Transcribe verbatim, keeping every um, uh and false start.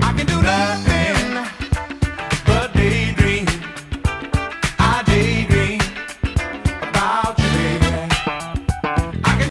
I can do nothing but daydream. I daydream about